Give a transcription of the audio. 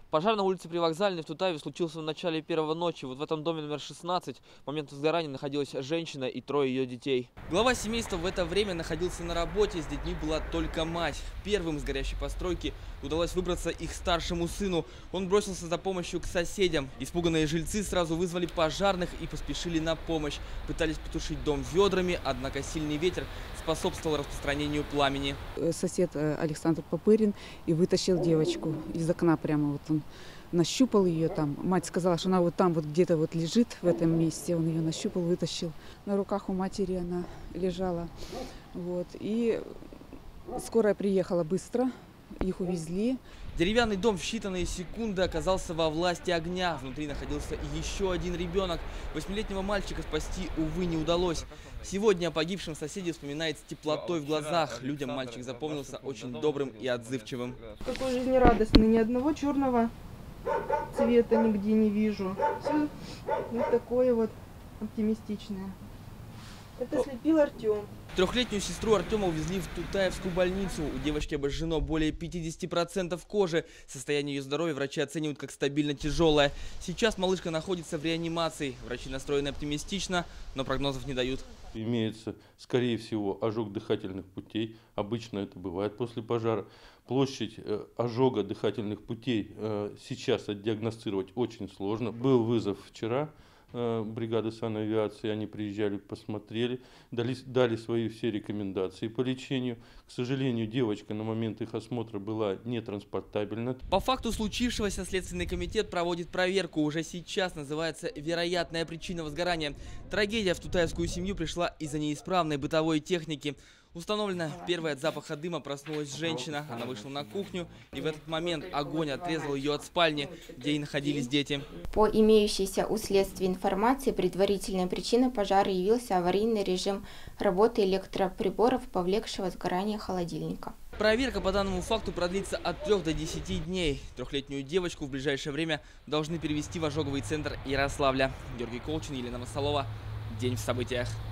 Пожар на улице Привокзальной в Тутаеве случился в начале первого ночи. Вот в этом доме номер 16 в момент возгорания находилась женщина и трое ее детей. Глава семейства в это время находился на работе, с детьми была только мать. Первым из горящей постройки удалось выбраться их старшему сыну. Он бросился за помощью к соседям. Испуганные жильцы сразу вызвали пожарных и поспешили на помощь. Пытались потушить дом ведрами, однако сильный ветер способствовал распространению пламени. Сосед Александр Попырин и вытащил девочку из окна прямо. Вот он нащупал ее там. Мать сказала, что она вот там вот где-то вот лежит в этом месте. Он ее нащупал, вытащил. На руках у матери она лежала. Вот. И скорая приехала быстро. Их увезли. Деревянный дом в считанные секунды оказался во власти огня. Внутри находился еще один ребенок. 8-летнего мальчика спасти, увы, не удалось. Сегодня о погибшем соседе вспоминает с теплотой в глазах. Людям мальчик запомнился очень добрым и отзывчивым. Какой жизнерадостный, ни одного черного цвета нигде не вижу. Все вот такое вот оптимистичное. Это слепил Артем. Трехлетнюю сестру Артема увезли в Тутаевскую больницу. У девочки обожжено более 50% кожи. Состояние ее здоровья врачи оценивают как стабильно тяжелое. Сейчас малышка находится в реанимации. Врачи настроены оптимистично, но прогнозов не дают. Имеется, скорее всего, ожог дыхательных путей. Обычно это бывает после пожара. Площадь ожога дыхательных путей сейчас отдиагностировать очень сложно. Был вызов вчера. Бригады санавиации, они приезжали, посмотрели, дали свои все рекомендации по лечению. К сожалению, девочка на момент их осмотра была нетранспортабельна. По факту случившегося Следственный комитет проводит проверку. Уже сейчас называется вероятная причина возгорания. Трагедия в тутаевскую семью пришла из-за неисправной бытовой техники. Установлено, первой от запаха дыма проснулась женщина. Она вышла на кухню, и в этот момент огонь отрезал ее от спальни, где и находились дети. По имеющейся у следствия информации, предварительной причиной пожара явился аварийный режим работы электроприборов, повлекшего сгорание холодильника. Проверка по данному факту продлится от 3 до 10 дней. Трехлетнюю девочку в ближайшее время должны перевести в ожоговый центр Ярославля. Георгий Колчин, Елена Масалова. День в событиях.